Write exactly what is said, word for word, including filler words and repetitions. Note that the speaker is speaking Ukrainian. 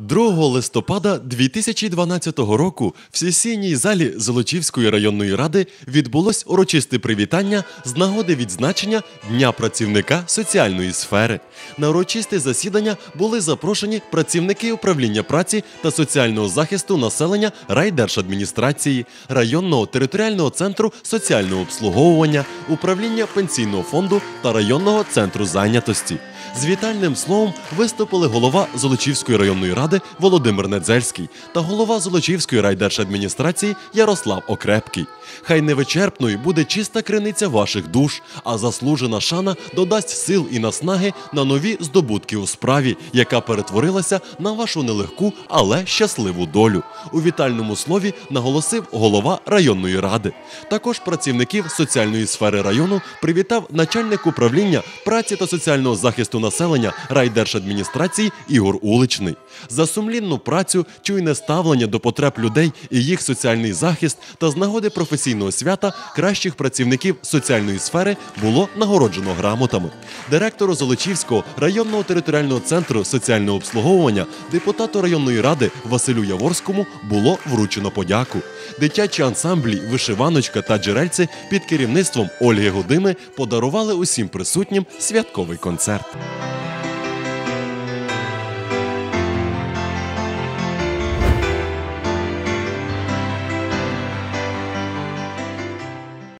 другого листопада дві тисячі дванадцятого року в сесійній залі Золочівської районної ради відбулось урочисте привітання з нагоди відзначення Дня працівника соціальної сфери. На урочисте засідання були запрошені працівники управління праці та соціального захисту населення райдержадміністрації, районного територіального центру соціального обслуговування, управління пенсійного фонду та районного центру зайнятості. З вітальним словом виступили голова Золочівської районної ради Володимир Недзельський та голова Золочівської райдержадміністрації Ярослав Окрепкий. Хай невичерпною буде чиста криниця ваших душ, а заслужена шана додасть сил і наснаги на нові здобутки у справі, яка перетворилася на вашу нелегку, але щасливу долю. У вітальному слові наголосив голова районної ради. Також працівників соціальної сфери району привітав начальник управління праці та соціального захисту населення райдержадміністрації Ігор Уличний. За сумлінну працю, чуйне ставлення до потреб людей і їх соціальний захист та з нагоди професійного свята кращих працівників соціальної сфери було нагороджено грамотами. Директору Золочівського районного територіального центру соціального обслуговування, депутату районної ради Василю Яворському було вручено подяку. Дитячі ансамблі «Вишиваночка» та «Джерельці» під керівництвом Ольги Гудими подарували усім присутнім святковий концерт.